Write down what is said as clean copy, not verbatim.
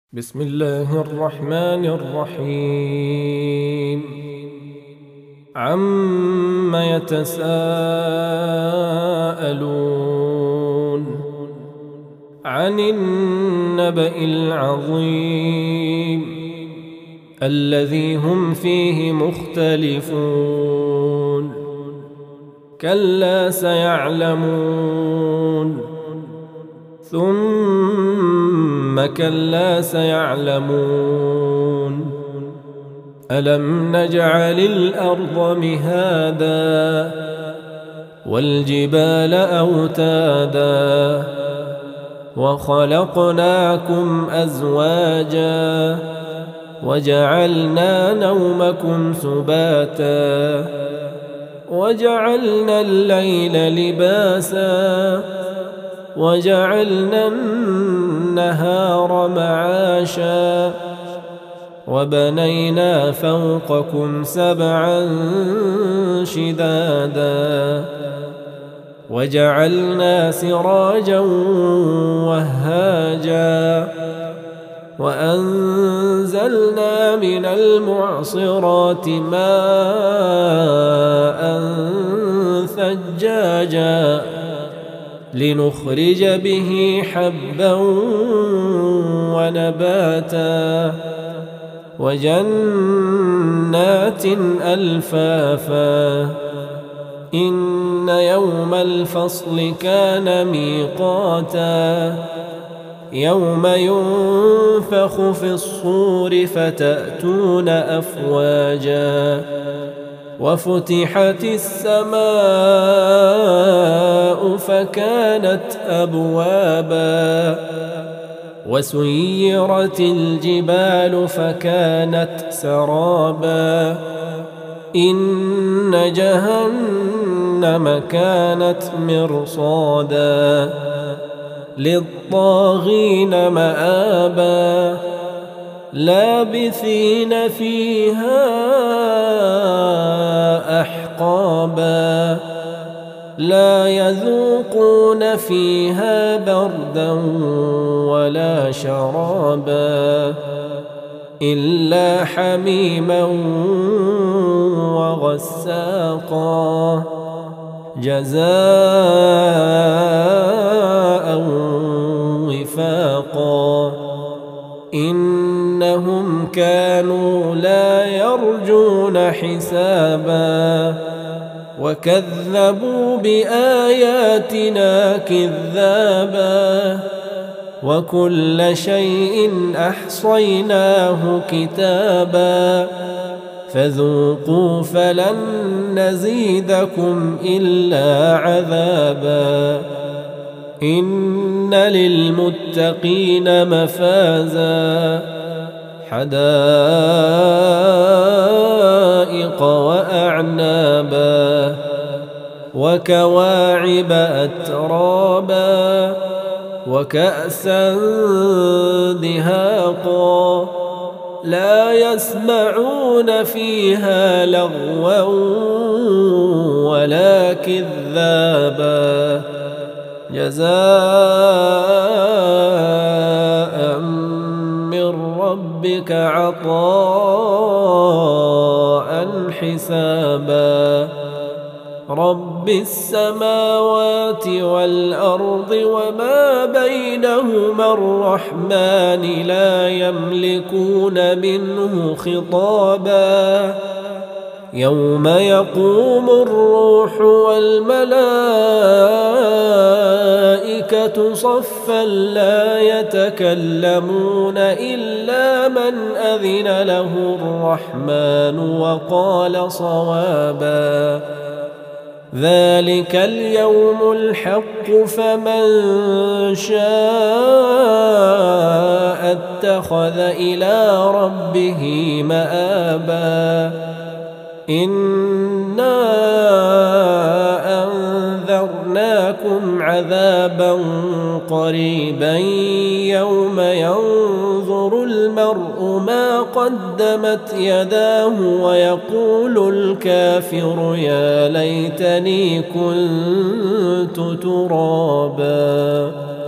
بسم الله الرحمن الرحيم. عم يتساءلون عن النبأ العظيم الذي هم فيه مختلفون كلا سيعلمون ثم كلا سيعلمون ألم نجعل الأرض مهادا والجبال أوتادا وخلقناكم أزواجا وجعلنا نومكم سباتا وجعلنا الليل لباسا وجعلنا النهار معاشا وبنينا فوقكم سبعا شدادا وجعلنا سراجا وهاجا وأنزلنا من المعصرات ماء ثجاجا لنخرج به حبا ونباتا وجنات ألفافا إن يوم الفصل كان ميقاتا يوم ينفخ في الصور فتأتون أفواجا وفتحت السماء فكانت أبوابا وسيرت الجبال فكانت سرابا إن جهنم كانت مرصادا للطاغين مآبا لابثين فيها أحقابا لا يذوقون فيها بردا ولا شرابا إلا حميما وغساقا جزاء وفاقا إنهم كانوا لا يرجون حسابا وكذبوا بآياتنا كذابا وكل شيء أحصيناه كتابا فذوقوا فلن نزيدكم إلا عذابا إن للمتقين مفازا حدائق وأعنابا وكواعب أترابا وكأسا دهاقا لا يسمعون فيها لغوا ولا كذابا جزاء من ربك عطاء حسابا رب السماوات والأرض وما بينهما الرحمن لا يملكون منه خطابا يوم يقوم الروح والملائكة صفا لا يتكلمون إلا من أذن له الرحمن وقال صوابا ذلك اليوم الحق فمن شاء اتخذ إلى ربه مآبا إنا أنذرناكم عذابا قريبا يوم ينظر المرء ما قدمت يداه ويقول الكافر يا ليتني كنت ترابا.